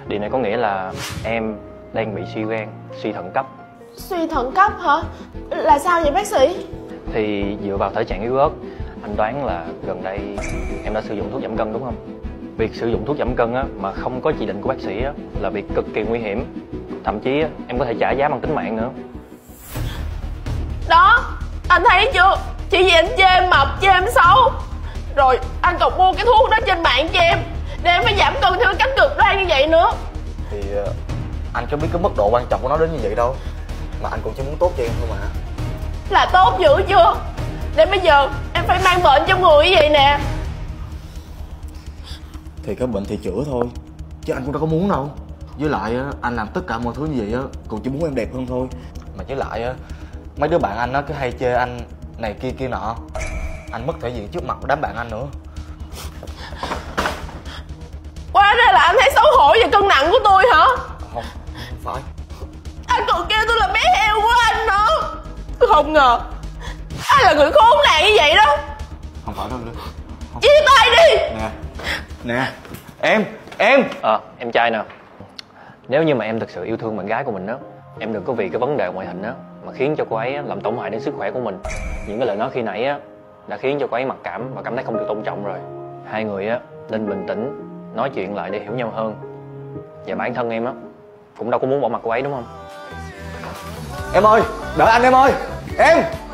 Điều này có nghĩa là em đang bị suy gan, suy thận cấp. Suy thận cấp hả? Là sao vậy bác sĩ? Thì dựa vào thể trạng yếu ớt, anh đoán là gần đây em đã sử dụng thuốc giảm cân đúng không? Việc sử dụng thuốc giảm cân á, mà không có chỉ định của bác sĩ á, là việc cực kỳ nguy hiểm. Thậm chí á, em có thể trả giá bằng tính mạng nữa. Đó, anh thấy chưa? Chỉ vì anh chê em mập, chê em xấu, rồi anh còn mua cái thuốc đó trên mạng cho em, để em phải giảm cân theo cách cực đoan như vậy nữa. Thì anh có biết cái mức độ quan trọng của nó đến như vậy đâu, mà anh cũng chỉ muốn tốt cho em thôi mà. Là tốt dữ chưa? Để bây giờ em phải mang bệnh trong người như vậy nè. Thì cái bệnh thì chữa thôi, chứ anh cũng đâu có muốn đâu. Với lại anh làm tất cả mọi thứ như vậy cũng chỉ muốn em đẹp hơn thôi. Mà với lại mấy đứa bạn anh cứ hay chê anh này kia kia nọ, anh mất thể diện trước mặt của đám bạn anh nữa. Quá ra là anh thấy xấu hổ về cân nặng của tôi hả? Không phải. Anh còn kêu tôi là bé heo của anh nữa. Tôi không ngờ anh là người khốn nạn như vậy đó. Không phải đâu Linh. Chia tay đi. Nè em Em trai nè, nếu như mà em thực sự yêu thương bạn gái của mình á, em đừng có vì cái vấn đề ngoại hình á mà khiến cho cô ấy làm tổn hại đến sức khỏe của mình. Những cái lời nói khi nãy á đã khiến cho cô ấy mặc cảm và cảm thấy không được tôn trọng rồi. Hai người á nên bình tĩnh nói chuyện lại để hiểu nhau hơn. Và bản thân em á cũng đâu có muốn bỏ mặt cô ấy đúng không? Em ơi, đợi anh em ơi. Em